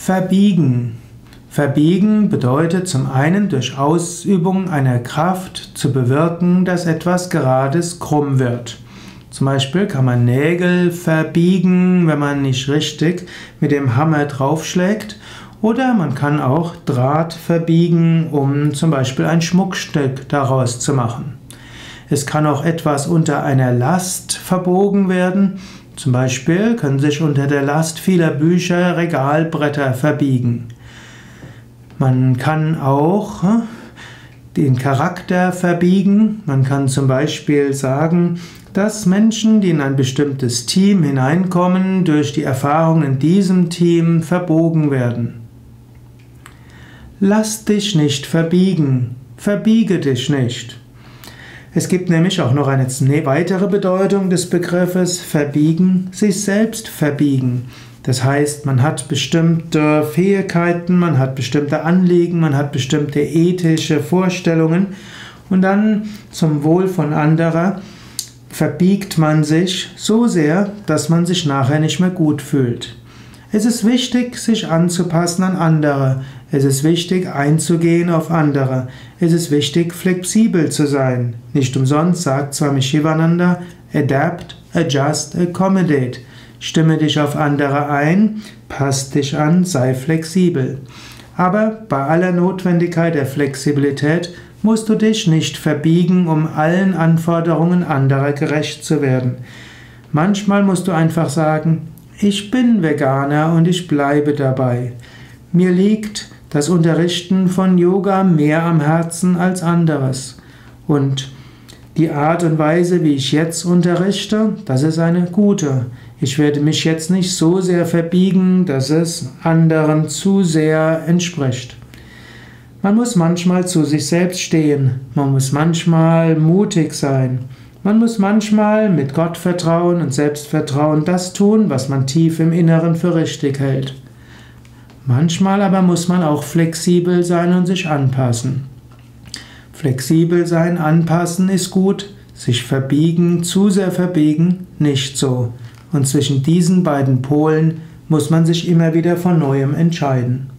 Verbiegen. Verbiegen bedeutet zum einen durch Ausübung einer Kraft zu bewirken, dass etwas Gerades krumm wird. Zum Beispiel kann man Nägel verbiegen, wenn man nicht richtig mit dem Hammer draufschlägt. Oder man kann auch Draht verbiegen, um zum Beispiel ein Schmuckstück daraus zu machen. Es kann auch etwas unter einer Last verbogen werden. Zum Beispiel können sich unter der Last vieler Bücher Regalbretter verbiegen. Man kann auch den Charakter verbiegen. Man kann zum Beispiel sagen, dass Menschen, die in ein bestimmtes Team hineinkommen, durch die Erfahrung in diesem Team verbogen werden. Lass dich nicht verbiegen, verbiege dich nicht. Es gibt nämlich auch noch eine weitere Bedeutung des Begriffes verbiegen, sich selbst verbiegen. Das heißt, man hat bestimmte Fähigkeiten, man hat bestimmte Anliegen, man hat bestimmte ethische Vorstellungen und dann zum Wohl von anderer verbiegt man sich so sehr, dass man sich nachher nicht mehr gut fühlt. Es ist wichtig, sich anzupassen an andere. Es ist wichtig, einzugehen auf andere. Es ist wichtig, flexibel zu sein. Nicht umsonst sagt Swami Shivananda, adapt, adjust, accommodate. Stimme dich auf andere ein, pass dich an, sei flexibel. Aber bei aller Notwendigkeit der Flexibilität musst du dich nicht verbiegen, um allen Anforderungen anderer gerecht zu werden. Manchmal musst du einfach sagen, ich bin Veganer und ich bleibe dabei. Mir liegt das Unterrichten von Yoga mehr am Herzen als anderes. Und die Art und Weise, wie ich jetzt unterrichte, das ist eine gute. Ich werde mich jetzt nicht so sehr verbiegen, dass es anderen zu sehr entspricht. Man muss manchmal zu sich selbst stehen. Man muss manchmal mutig sein. Man muss manchmal mit Gottvertrauen und Selbstvertrauen das tun, was man tief im Inneren für richtig hält. Manchmal aber muss man auch flexibel sein und sich anpassen. Flexibel sein, anpassen ist gut, sich verbiegen, zu sehr verbiegen, nicht so. Und zwischen diesen beiden Polen muss man sich immer wieder von Neuem entscheiden.